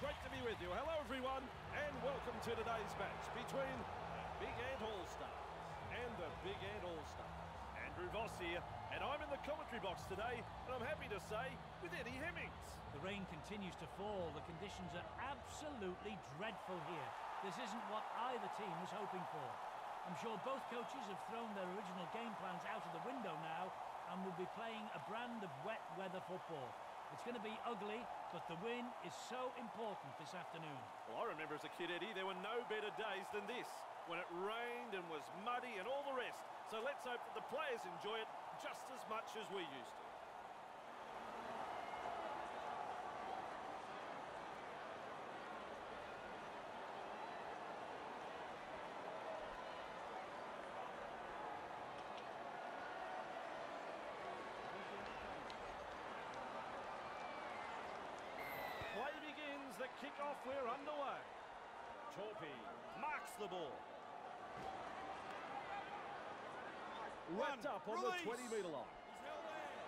great to be with you. Hello, everyone, and welcome to today's match between the Big Ant All-Stars and the Big Ant All-Stars. Andrew Voss here, and I'm in the commentary box today, and I'm happy to say, with Eddie Hemmings. The rain continues to fall. The conditions are absolutely dreadful here. This isn't what either team was hoping for. I'm sure both coaches have thrown their original game plans out of the window now and will be playing a brand of wet weather football. It's going to be ugly, but the win is so important this afternoon. Well, I remember as a kid, Eddie, there were no better days than this, when it rained and was muddy and all the rest. So let's hope that the players enjoy it just as much as we used to. Play begins, the kick-off, we're underway. Torpy marks the ball. Wrapped up on the 20-metre line. He's held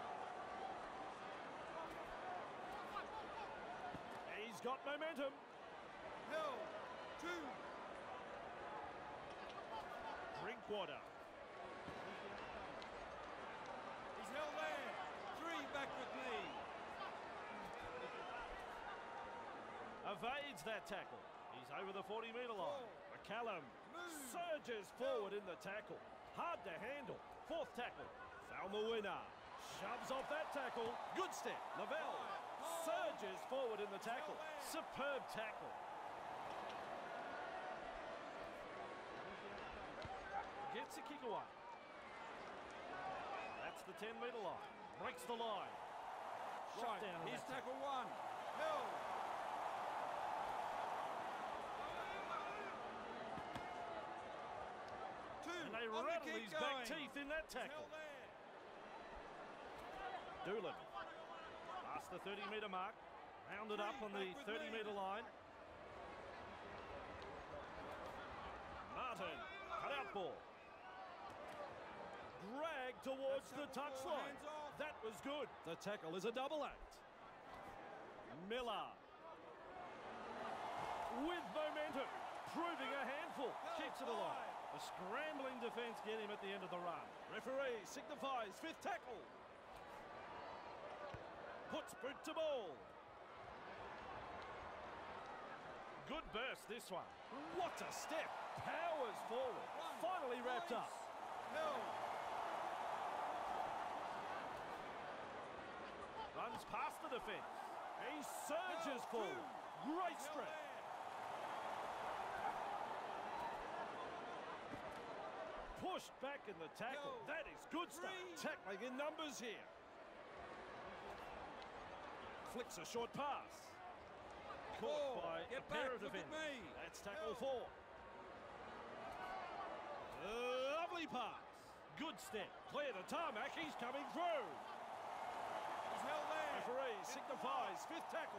there. He's got momentum. Held. 2. Drinkwater. He's held there. 3 back with me. Evades that tackle. He's over the 40-metre line. McCallum surges forward in the tackle. Hard to handle. 4th tackle. Found the winner. Shoves off that tackle. Good step. Lavelle surges forward in the tackle. Superb tackle. Gets a kick away. That's the 10-metre line. Breaks the line. Shut down. Here's tackle 1. Held. And they rattle his back teeth in that tackle. Doolan past the 30-metre mark. Rounded up on the 30-metre line. Martin, cut out ball. Dragged towards the touchline. That was good. The tackle is a double act. Miller with momentum, proving a handful. Keeps it alive. A scrambling defence get him at the end of the run. Referee signifies 5th tackle. Puts boot to ball. Good burst this one. What a step. Powers forward. Finally wrapped up. Runs past the defence. He surges forward. Great strength. Pushed back in the tackle. That is good stuff. Tackling in numbers here. Flicks a short pass. Caught by a pair of defenders. That's tackle 4. Lovely pass. Good step. Clear the tarmac. He's coming through. He's held there. Referee signifies 5th tackle.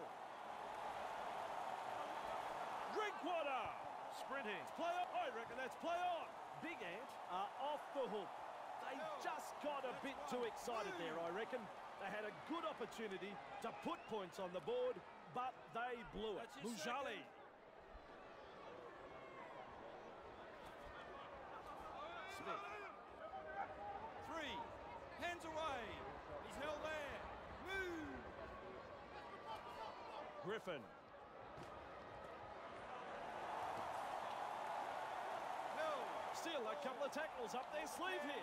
Drinkwater. Sprinting. Play on. I reckon that's play on. Big Ant are off the hook. They just got a bit too excited there, I reckon. They had a good opportunity to put points on the board, but they blew it. Mujali. Smith. 3. Hands away. He's held there. Move. Griffin. Still a couple of tackles up their sleeve here.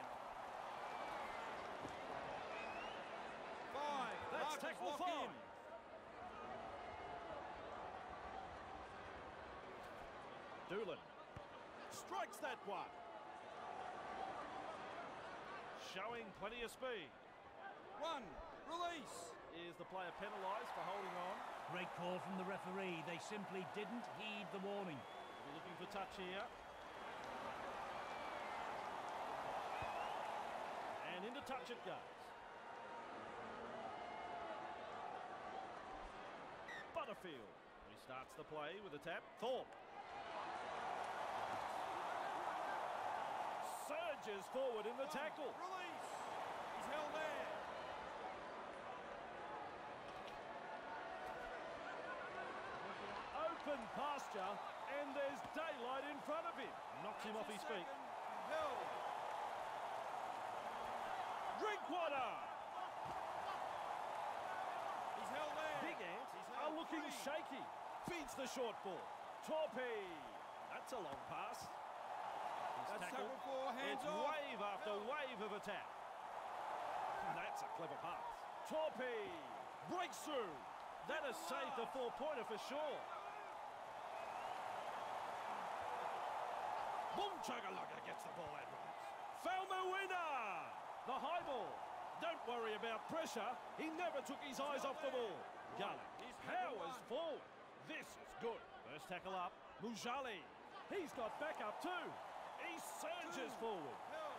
5. That's tackle 5. Doolan strikes that one. Showing plenty of speed. 1. Release. Is the player penalised for holding on? Great call from the referee. They simply didn't heed the warning. We're looking for touch here. And into touch it goes. Butterfield restarts the play with a tap. Thorpe surges forward in the tackle. Release. He's held there. open pasture, and there's daylight in front of him. Knocks him off his feet. Held. Drinkwater! He's held there. Big Ant He's are held looking free. shaky. Feeds the short ball. Torpy. That's a long pass. He's That's tackled. tackle for hands It's off. wave after wave of attack. That's a clever pass. Torpy breaks through. That has saved a 4-pointer for sure. Boom Chuggalugga gets the ball out right. Found the winner! The high ball. Don't worry about pressure. He never took his eyes off the ball. Garlic powers forward. This is good. First tackle up. Mujali. He's got back up too. He surges forward. Held.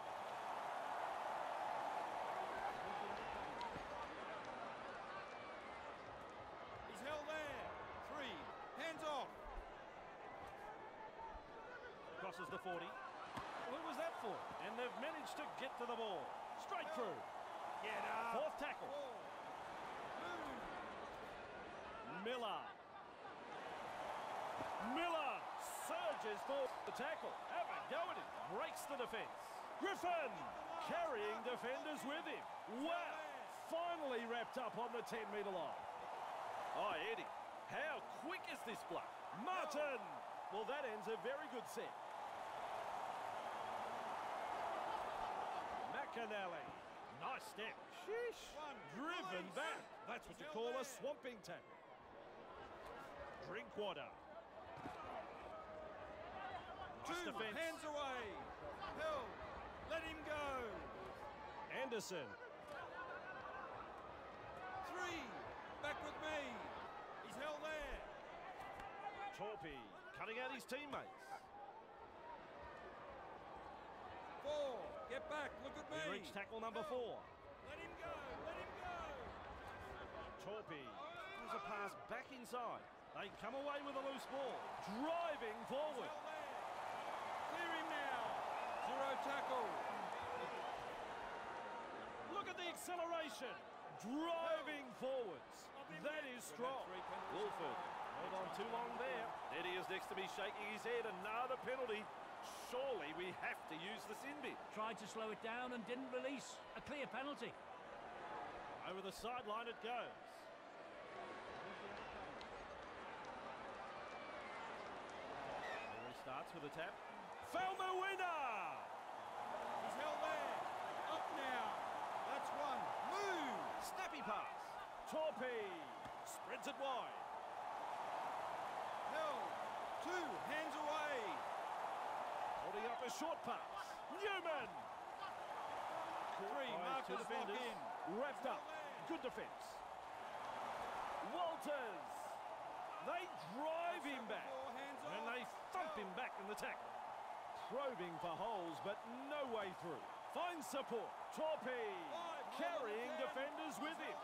He's held there. 3. Hands off. Crosses the 40. Who was that for? And they've managed to get to the ball. Straight through. Get up. Fourth tackle. 4. Move. Miller. Miller surges for the tackle. Have a go at him. Breaks the defence. Griffin carrying defenders with him. Wow. Finally wrapped up on the 10-metre line. Oh, Eddie, how quick is this bloke? Martin. Well, that ends a very good set. McAnally. Nice step. Sheesh. Driven back. That's what you call a swamping tackle. Drinkwater. Nice 2. defence. Hands away. Held. Let him go. Anderson. 3. Back with me. He's held there. Torpy cutting out his teammates. 4. Get back. Look at me. We reach tackle number 4. Let him go. Let him go. Torpy has a pass back inside. They come away with a loose ball. Driving forward. Held there. Clear him now. 0 tackle. Look at the acceleration. Driving forwards. That is strong. Wolford held on too long there. Eddie is next to me shaking his head. Another penalty. Surely we have to use the sin bin. Tried to slow it down and didn't release. A clear penalty. Over the sideline it goes. Here he starts with a tap. Found the winner! He's held there. Up now. That's 1. Move. Snappy pass. Torpy spreads it wide. Held. 2. Hands away. Holding up a short pass. Newman! 3. By two Marcus lock defenders. in. Wrapped up. Good defence. Walters. They drive him back. Hands And off. they thump him back in the tackle. Probing for holes, but no way through. Finds support. Torpy carrying defenders with him.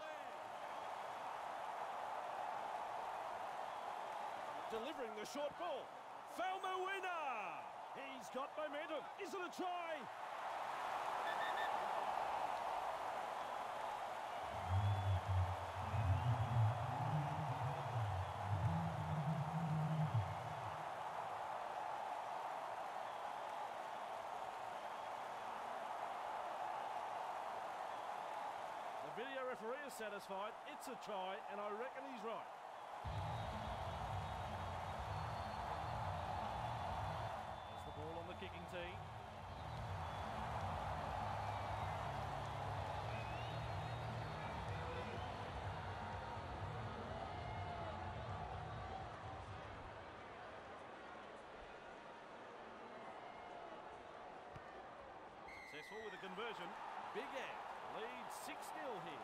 Delivering the short ball. Found the winner! He's got momentum. Is it a try? The video referee is satisfied. It's a try, and I reckon he's right. There's the ball on the kicking tee. Successful with a conversion. Big Ant leads 6-0 here.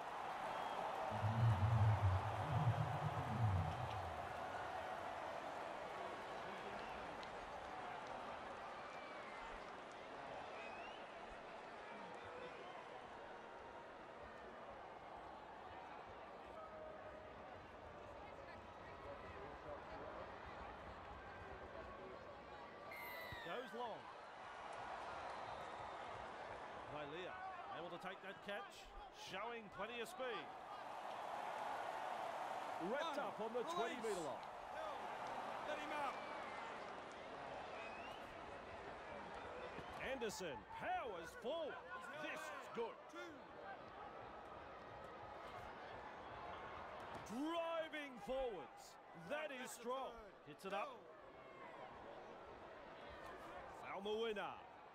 Goes long. Leah able to take that catch, showing plenty of speed. Wrapped up on the 20-metre line. Anderson powers forward. This is good. Driving forwards. That is strong. Hits it up. Almawina.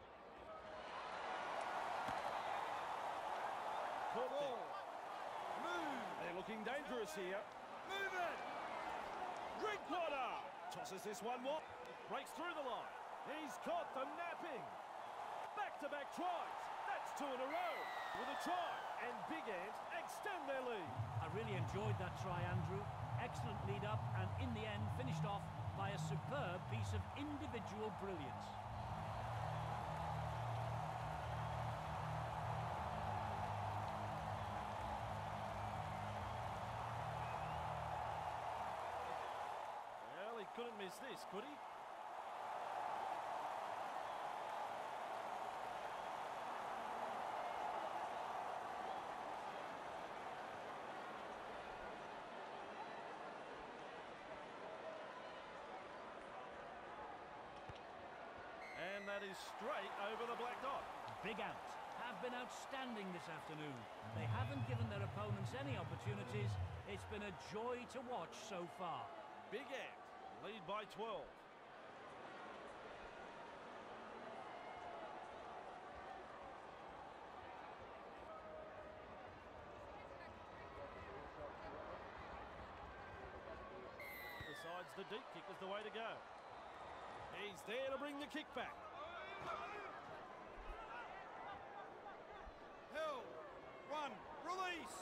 They're looking dangerous here. Move it! Drinkwater tosses this one wide. Breaks through the line. He's caught them napping. Back-to-back tries. That's 2 in a row. With a try. And Big Ant extend their lead. I really enjoyed that try, Andrew. Excellent lead up, and in the end finished off by a superb piece of individual brilliance. Well, he couldn't miss this, could he? And that is straight over the black dot. Big Ant have been outstanding this afternoon. They haven't given their opponents any opportunities. It's been a joy to watch so far. Big Ant lead by 12. Decides the deep kick is the way to go. He's there to bring the kick back. Held. 1. Release.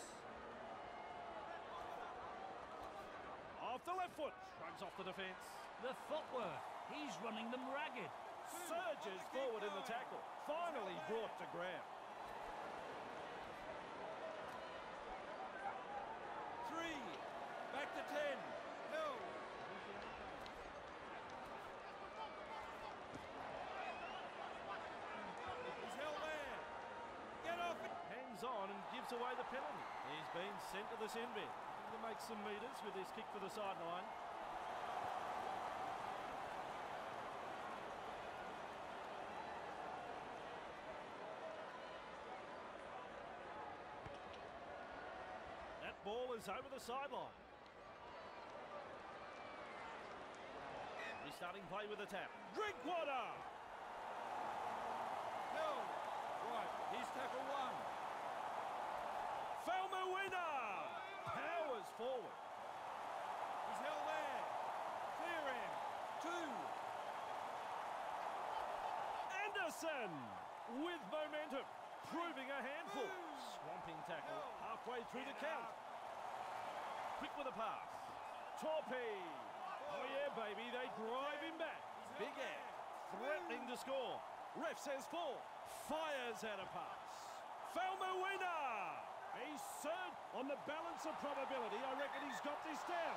Off the left foot. Shrugs off the defence. The footwork. He's running them ragged. Surges forward in the tackle. Finally brought to ground. 3. Back to 10. Held. He's held there. Get off it. Hangs on and gives away the penalty. He's been sent to the sin bin. To make some metres with his kick for the sideline. That ball is over the sideline. Restarting play with a tap. Drinkwater! Held. Right. Here's tackle 1. Falmawina powers forward. He's held there. Clear him. 2. Anderson with momentum, proving a handful. Swamping tackle halfway through the count. Quick with a pass. Torpy. Oh yeah, baby, they drive him back. Big Ant threatening to score. Ref says 4. Fires out a pass. Falmawina. He's served on the balance of probability. I reckon he's got this down.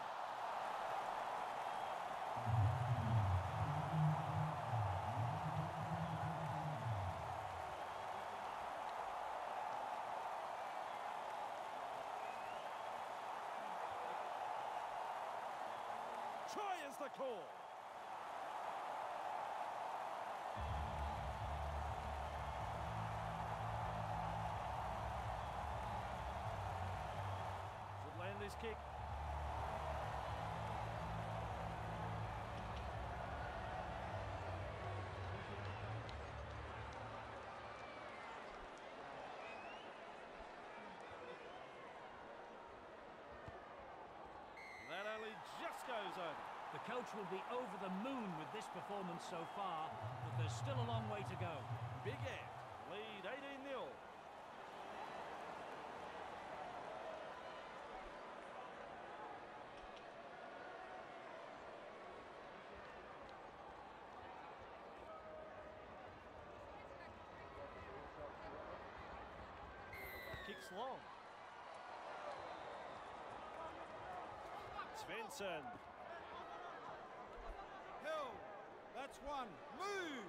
Try is the call. Should land this kick. That only just goes over. The coach will be over the moon with this performance so far, but there's still a long way to go. Big Ant lead 18-0. Kicks long. Svensson. Held. That's 1. Move.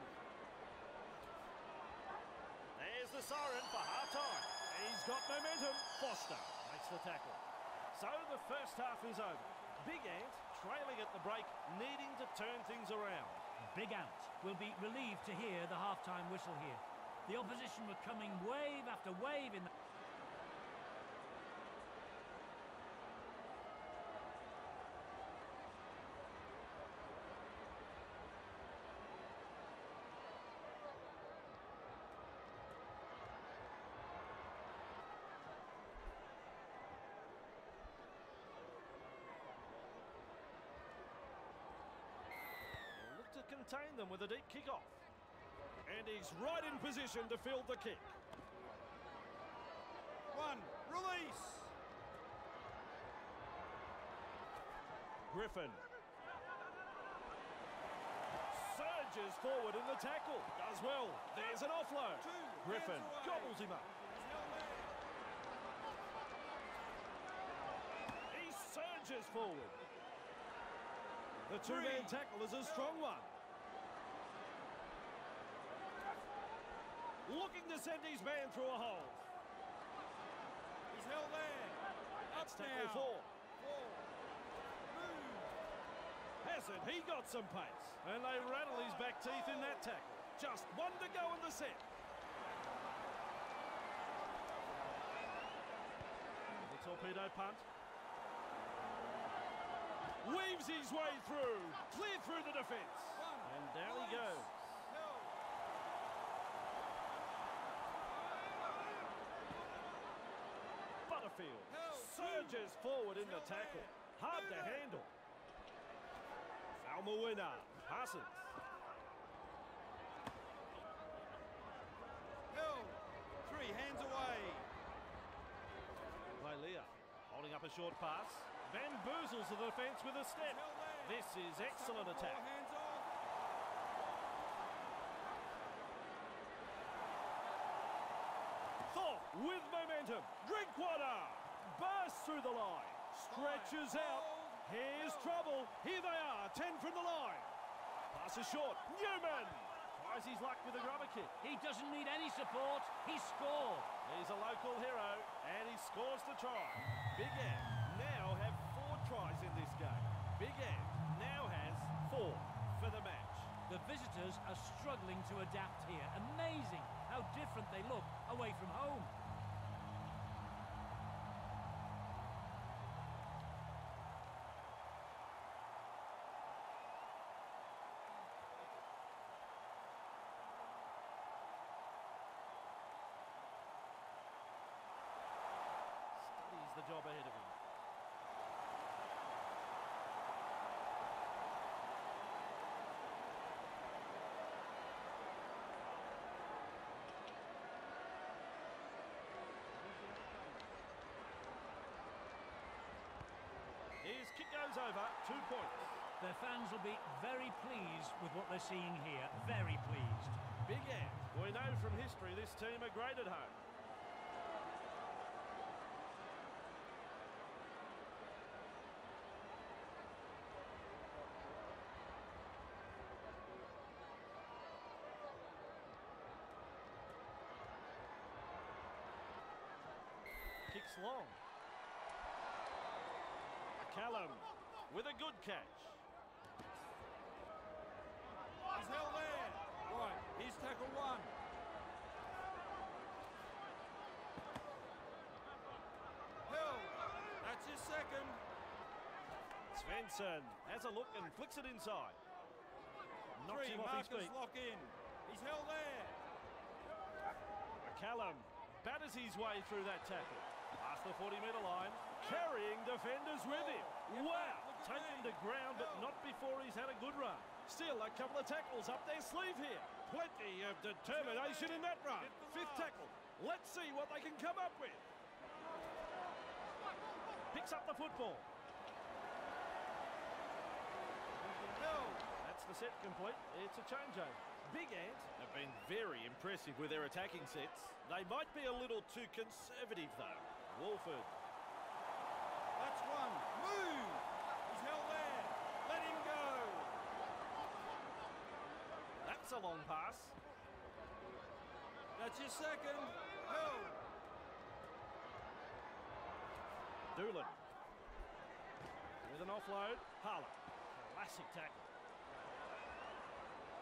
There's the siren for half-time. He's got momentum. Foster makes the tackle. So the first half is over. Big Ant trailing at the break, needing to turn things around. Big Ant will be relieved to hear the half-time whistle here. The opposition were coming wave after wave in the... To contain them with a deep kick-off. And he's right in position to field the kick. One, release. Griffin. Surges forward in the tackle. Does well. There's an offload. Griffin gobbles him up. He surges forward. The two-man tackle is a strong one. Looking to send his man through a hole. He's held there. Up That's tackle now. 4. Move. Hasn't he got some pace? And they rattle his back teeth in that tackle. Just one to go in the set. The torpedo punt. Weaves his way through. Clear through the defence. And down he goes. Butterfield surges forward in the tackle. Hard to handle. Falmawina passes. Held. 3 hands away. Leia holding up a short pass. Bamboozles the defence with a step. This is excellent attack. Hands off. Thor with momentum. Drinkwater bursts through the line. Stretches out. Here's trouble. Here they are. 10 from the line. Pass is short. Newman tries his luck with a grubber kick. He doesn't need any support. He scored. He's a local hero and he scores the try. Big Ant now have 4 tries in this game. Big Ant now has 4 for the match. The visitors are struggling to adapt here. Amazing how different they look away from home. Studies the job ahead of him. His kick goes over, 2 points. Their fans will be very pleased with what they're seeing here. Very pleased. Big Ant. We know from history this team are great at home. Kicks long. Callum with a good catch. He's held there. Right, here's tackle 1. Held. That's his second. Svensson has a look and flicks it inside. Knocks 3 him off his markers feet. lock in. He's held there. Callum batters his way through that tackle. Past the 40-metre line, carrying defenders with him. Wow! Taken to ground, but not before he's had a good run. Still a couple of tackles up their sleeve here. Plenty of determination in that run. 5th tackle. Let's see what they can come up with. Picks up the football. That's the set complete. It's a changeover. Big Ant have been very impressive with their attacking sets. They might be a little too conservative, though. Wolford. That's 1. Move. He's held there. Let him go. That's a long pass. That's your second. Held. Doolan. With an offload. Harlan. Classic tackle.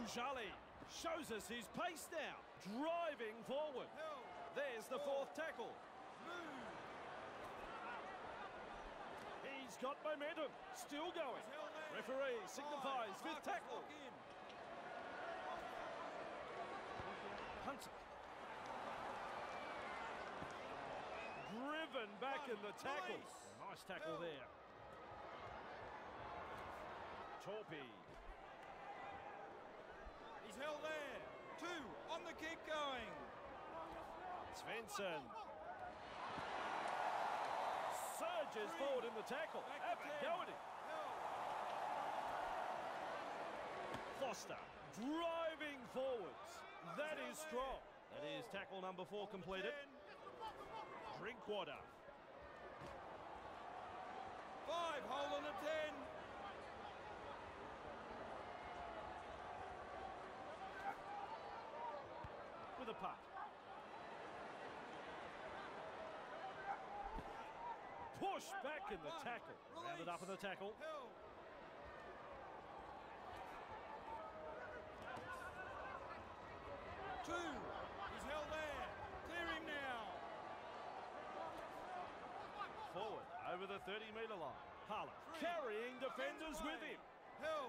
Mujali shows us his pace now, driving forward. Held. There's the fourth tackle. Move. He's got momentum, still going. He's held there. Referee signifies fifth Marcus, tackle. lock in. Punts it. Driven back in the tackle. Release. Nice tackle Held. there. Torpy. He's held there. 2 on the kick going. Svensson. Surges 3. forward in the tackle. Back Have to a 10. go at him. Held. Foster driving forwards. That is strong. That is tackle number 4 completed. 10. Drinkwater. 5 holding a 10. With a punt. Push back in the tackle. Rounded up in the tackle. Held. Two. He's held there. Clear him now. Forward over the 30-metre line. Harlan 3. carrying defenders Hands with away. him. Held.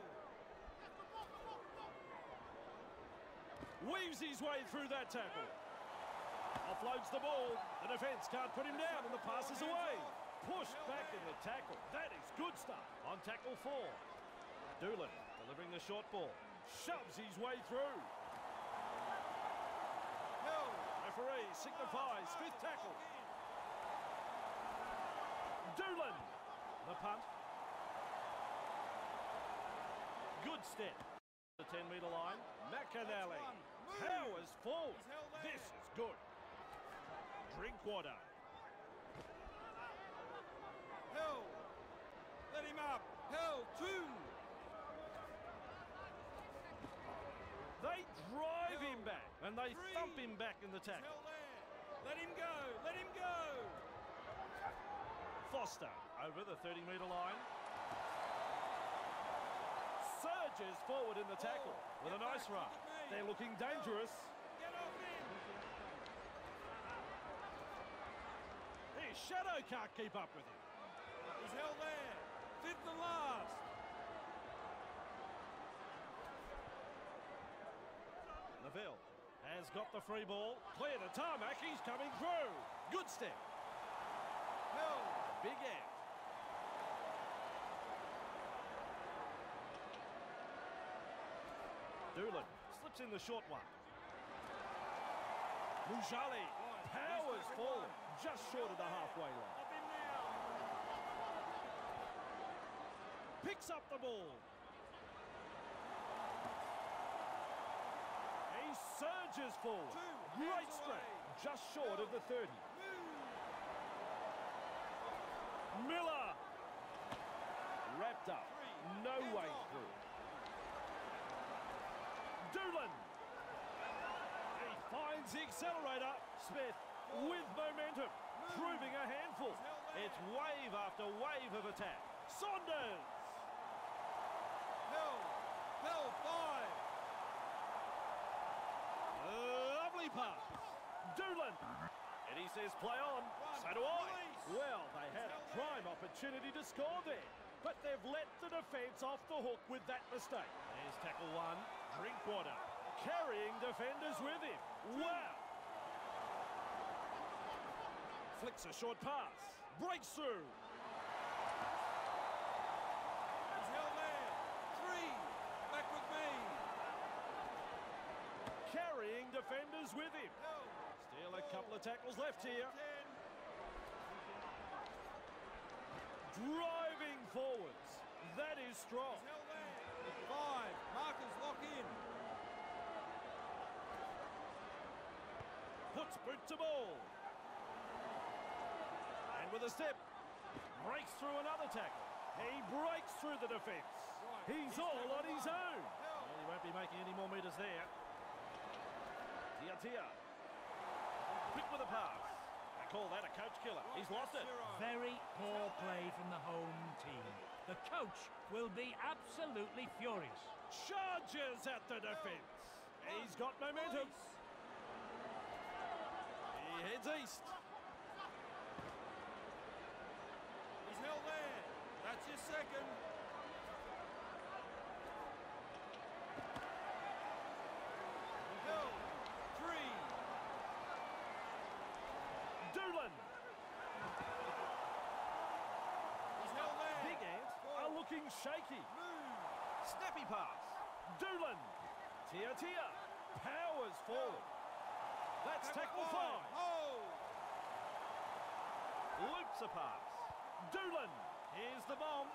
Weaves his way through that tackle. Offloads the ball. The defence can't put him down and the pass is away. Pushed back in the tackle. That is good stuff. On tackle 4. Doolan delivering the short ball. Shoves his way through. Held. Referee signifies fifth tackle. Doolan. The punt. Good step. The 10-metre line. McAnally powers forward. He's held there. This is good. Drinkwater. Held. Let him up. Held. 2. They drive him back and they 3. thump him back in the He's tackle. held there. Let him go. Let him go. Foster over the 30-metre line. Surges forward in the tackle with a nice run. They're looking dangerous. Get off him. His shadow can't keep up with him. He's held there. 5th and last. Neville has got the free ball. Clear the tarmac. He's coming through. Good step. Held. Big out. Doolan slips in the short one. Mujali powers forward just short of the halfway line. Off him now. Picks up the ball. He surges forward. 2 Great hands strength. away. Just short of the 30. Move. Miller. Wrapped up. 3. No Hands way off. through. Doolan. He finds the accelerator. Smith with momentum. Proving a handful. It's wave after wave of attack. Saunders. Held. Held. 5. Lovely pass. Doolan. And he says play on. So do I. Well, they had a prime opportunity to score there. But they've let the defence off the hook with that mistake. There's tackle 1. Drinkwater. Carrying defenders with him. Wow. Flicks a short pass. Breaks through. He's held there. 3. Back with me. Carrying defenders with him. Held. Still a couple of tackles left here. 10. Driving forwards. That is strong. He's held there. 5. Markers lock in. Puts boot to ball. And with a step, breaks through another tackle. He breaks through the defence. He's all on his own. Well, he won't be making any more metres there. Tia. Quick with a pass. They call that a coach killer. He's lost it. Very poor play from the home team. The coach will be absolutely furious. Charges at the defence. He's got momentum. He heads east. He's held there. That's your second. Held. 3. Doolan. He's held there. Big Ant are looking shaky. Move. Snappy pass. Doolan. Tia powers forward. That's tackle 5. Hold. Loops a pass. Doolan. Here's the bomb.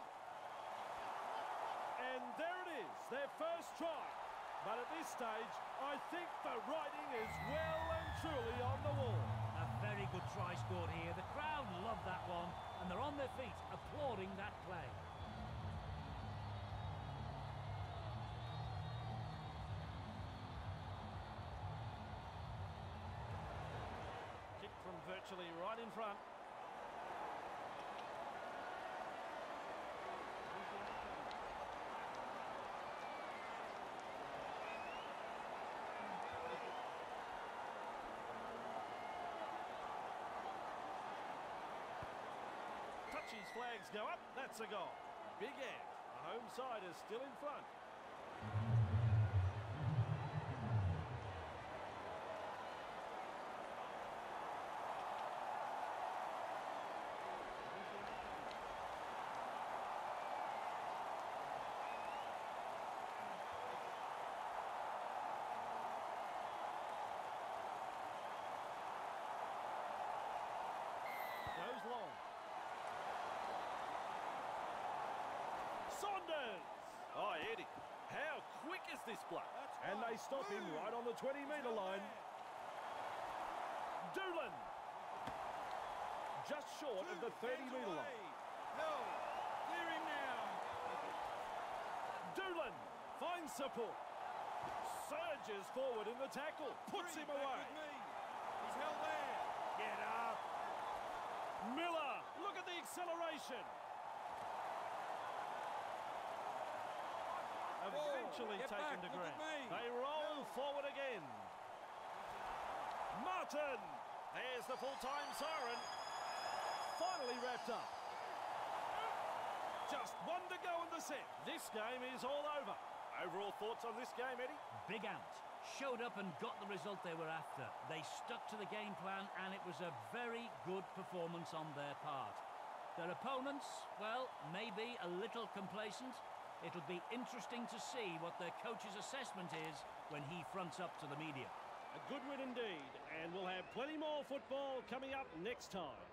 And there it is, their first try. But at this stage, I think the writing is well and truly on the wall. A very good try scored here. The crowd love that one, and they're on their feet applauding that play. Kick from virtually right in front. Touchy's flags go up, that's a goal. Big Ant, the home side is still in front. Goes long. Saunders! Oh, Eddie, how quick is this bloke? And they stop him right on the 20-metre line. Doolan! Just short of the 30-metre line. Held. Clear him now. Doolan finds support. Surges forward in the tackle. Puts him away. He's held there. Get up. Miller, look at the acceleration. Eventually Get taken back, to look ground. at me. They roll forward again. Martin. There's the full-time siren. Finally wrapped up. Just one to go in the set. This game is all over. Overall thoughts on this game, Eddie? Big Ant showed up and got the result they were after. They stuck to the game plan, and it was a very good performance on their part. Their opponents, well, maybe a little complacent. It'll be interesting to see what their coach's assessment is when he fronts up to the media. A good win indeed, and we'll have plenty more football coming up next time.